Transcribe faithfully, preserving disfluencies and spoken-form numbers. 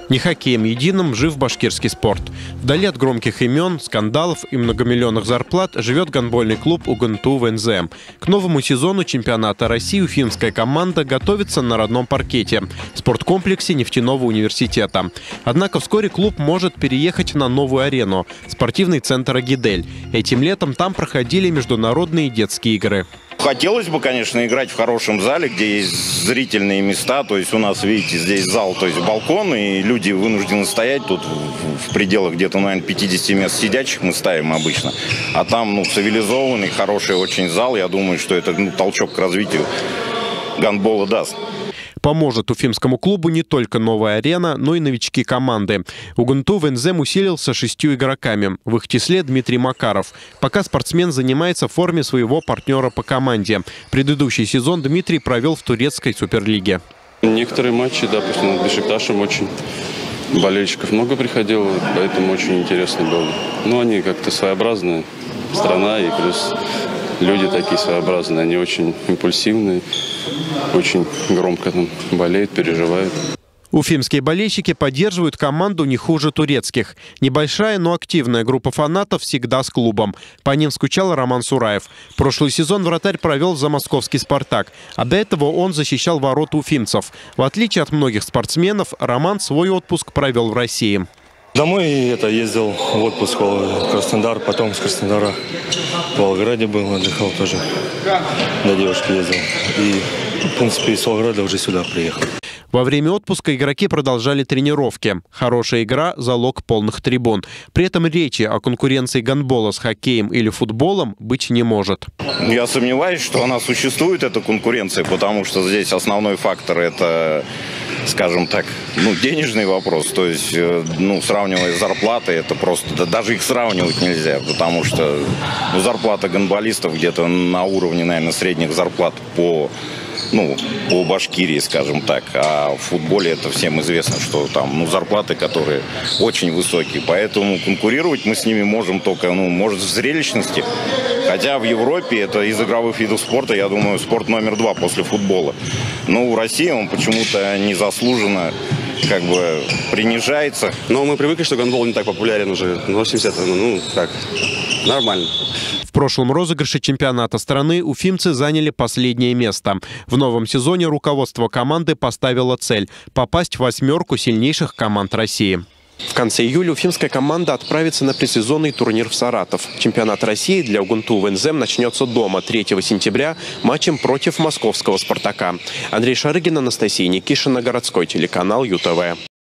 Не хоккеем единым жив башкирский спорт. Вдали от громких имен, скандалов и многомиллионных зарплат живет гандбольный клуб УГНТУ ВНЗ. К новому сезону чемпионата России уфимская команда готовится на родном паркете – спорткомплексе нефтяного университета. Однако вскоре клуб может переехать на новую арену – спортивный центр «Агидель». Этим летом там проходили международные детские игры. Хотелось бы, конечно, играть в хорошем зале, где есть зрительные места. То есть у нас, видите, здесь зал, то есть балкон, и люди вынуждены стоять тут в пределах где-то, наверное, пятидесяти мест сидячих мы ставим обычно. А там, ну, цивилизованный, хороший очень зал. Я думаю, что это, ну, толчок к развитию гандбола даст. Поможет уфимскому клубу не только новая арена, но и новички команды. УГНТУ ВНЗ усилился шестью игроками. В их числе Дмитрий Макаров. Пока спортсмен занимается в форме своего партнера по команде. Предыдущий сезон Дмитрий провел в турецкой суперлиге. Некоторые матчи, допустим, над Бешикташем очень болельщиков много приходило, поэтому очень интересно было. Но они как-то своеобразные, страна, и плюс люди такие своеобразные, они очень импульсивные, очень громко там болеют, переживают. Уфимские болельщики поддерживают команду не хуже турецких. Небольшая, но активная группа фанатов всегда с клубом. По ним скучал Роман Сураев. Прошлый сезон вратарь провел за московский «Спартак», а до этого он защищал ворота уфимцев. В отличие от многих спортсменов, Роман свой отпуск провел в России. Домой это ездил в отпуск в Краснодар, потом с Краснодара в Волгограде был, отдыхал тоже. До девушки ездил. И, в принципе, из Волгограда уже сюда приехал. Во время отпуска игроки продолжали тренировки. Хорошая игра – залог полных трибун. При этом речи о конкуренции гандбола с хоккеем или футболом быть не может. Я сомневаюсь, что она существует, эта конкуренция, потому что здесь основной фактор – это, скажем так, ну, денежный вопрос. То есть, ну, сравнивая зарплаты, это просто, да, даже их сравнивать нельзя, потому что, ну, зарплата гандболистов где-то на уровне, наверное, средних зарплат по, ну, по Башкирии, скажем так. А в футболе это всем известно, что там, ну, зарплаты, которые очень высокие. Поэтому конкурировать мы с ними можем только, ну, может, в зрелищности. Хотя в Европе это из игровых видов спорта, я думаю, спорт номер два после футбола. Но в России он почему-то незаслуженно как бы принижается. Но мы привыкли, что гандбол не так популярен уже. восемьдесят, ну, так, нормально. В прошлом розыгрыше чемпионата страны уфимцы заняли последнее место. В новом сезоне руководство команды поставило цель – попасть в восьмерку сильнейших команд России. В конце июля уфимская команда отправится на предсезонный турнир в Саратов. Чемпионат России для УГНТУ ВНЗ начнется дома третьего сентября матчем против московского «Спартака». Андрей Шарыгин, Анастасия Никишина, городской телеканал ЮТВ.